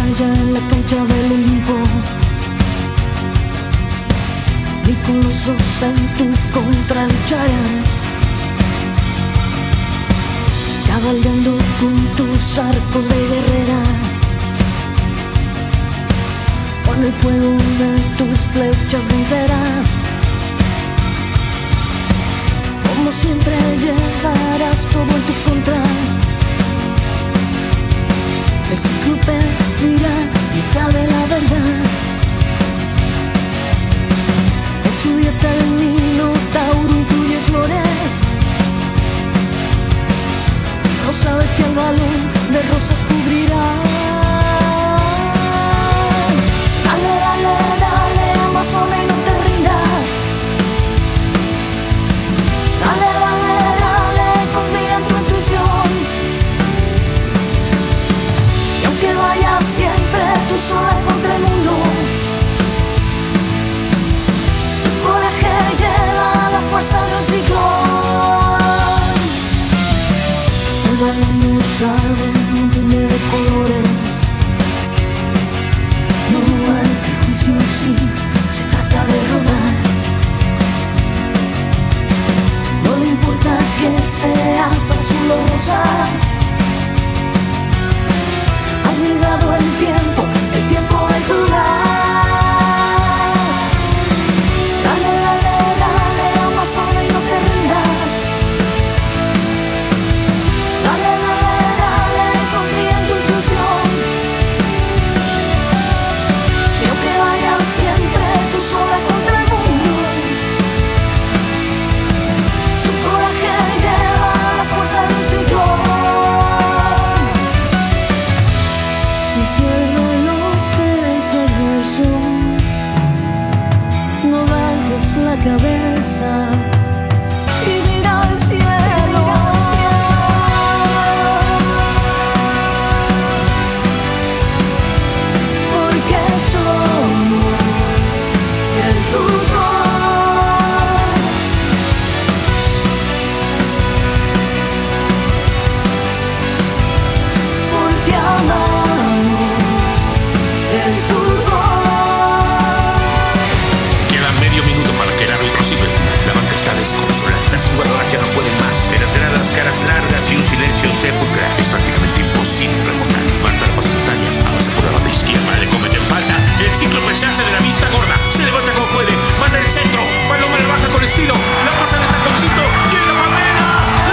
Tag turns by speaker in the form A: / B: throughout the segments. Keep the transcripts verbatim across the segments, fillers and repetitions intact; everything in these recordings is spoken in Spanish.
A: allá en la cancha del Olimpo, ni colosos en tu contra lucharán, cabalgando con tus arcos de guerrera. Con el fuego de tus flechas vencerás. Como siempre llevarás todo en tu contra. El cíclope dirá mitad de la verdad. En su dieta el Minotauro incluye flores. No sabe que el balón de rosas cubrirá. Dale, dale, dale, Amazona, y no te rindas. Dale, dale, dale, confía en tu intuición. Y aunque vayas siempre tú sola contra el mundo, tu coraje lleva la fuerza de un ciclón. El balón no sabe ni entiende de colores. No hay prejuicio si se trata de rodar. No le importa que seas azul o rosa. Ha llegado el tiempo, el tiempo de jugar. Dale, dale, dale, Amazona, y no te rindas. Dale, dale, dale, confía en tu intuición. Y aunque vayas siempre tú sola contra el mundo, tu coraje lleva la fuerza de un ciclón. Y si el reloj te vence adverso, no bajes la cabeza y mira al cielo. Porque somos el fútbol. Porque amamos el fútbol.
B: Queda medio minuto para que el árbitro sirva el final. La banca está desconsolada. Las jugadoras ya no pueden más. En las gradas, caras largas y un silencio sepulcral. Es prácticamente imposible remontar. Marta la pasa montaña, avanza por la banda izquierda, le cometen falta. El cíclope se hace de la vista gorda. Se levanta como puede, manda el centro. Paloma le baja con estilo. La pasa de taconcito. Llega Pamela.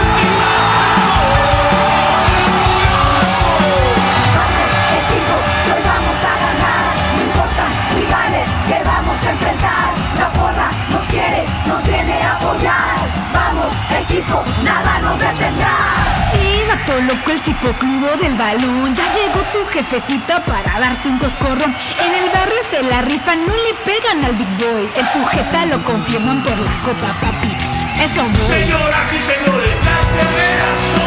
C: Vamos, equipo, que hoy vamos a ganar. No importan rivales que vamos a enfrentar. La porra nos quiere, nos viene a apoyar. Vamos, equipo, nada nos detendrá.
D: Y vato loco, el tipo crudo del balón. Ya llegó tu jefecita para darte un coscorrón. En el barrio se la rifan, no le pegan al big boy. En tu jeta lo confirman por la copa, papi. Eso voy.
B: Señoras y señores, las guerreras son